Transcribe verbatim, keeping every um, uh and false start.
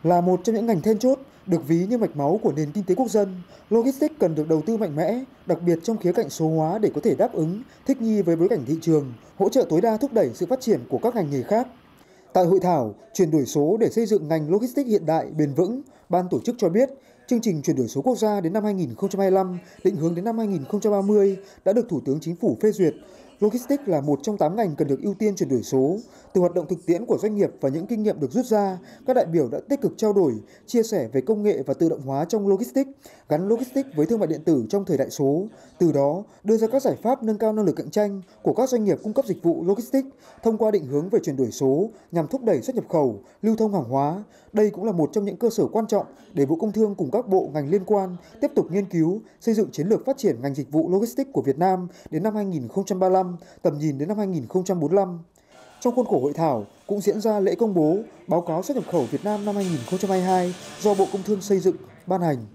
Là một trong những ngành then chốt, được ví như mạch máu của nền kinh tế quốc dân, logistics cần được đầu tư mạnh mẽ, đặc biệt trong khía cạnh số hóa để có thể đáp ứng, thích nghi với bối cảnh thị trường, hỗ trợ tối đa thúc đẩy sự phát triển của các ngành nghề khác. Tại hội thảo chuyển đổi số để xây dựng ngành logistics hiện đại, bền vững, ban tổ chức cho biết, chương trình chuyển đổi số quốc gia đến năm hai nghìn không trăm hai mươi lăm, định hướng đến năm hai nghìn không trăm ba mươi đã được Thủ tướng Chính phủ phê duyệt. Logistics là một trong tám ngành cần được ưu tiên chuyển đổi số. Từ hoạt động thực tiễn của doanh nghiệp và những kinh nghiệm được rút ra, các đại biểu đã tích cực trao đổi, chia sẻ về công nghệ và tự động hóa trong logistics, gắn logistics với thương mại điện tử trong thời đại số. Từ đó, đưa ra các giải pháp nâng cao năng lực cạnh tranh của các doanh nghiệp cung cấp dịch vụ logistics thông qua định hướng về chuyển đổi số nhằm thúc đẩy xuất nhập khẩu, lưu thông hàng hóa. Đây cũng là một trong những cơ sở quan trọng để Bộ Công Thương cùng các bộ ngành liên quan tiếp tục nghiên cứu, xây dựng chiến lược phát triển ngành dịch vụ logistics của Việt Nam đến năm hai nghìn không trăm ba mươi lăm, tầm nhìn đến năm hai nghìn không trăm bốn mươi lăm. Trong khuôn khổ hội thảo cũng diễn ra lễ công bố báo cáo xuất nhập khẩu Việt Nam năm hai nghìn không trăm hai mươi hai do Bộ Công Thương xây dựng, ban hành.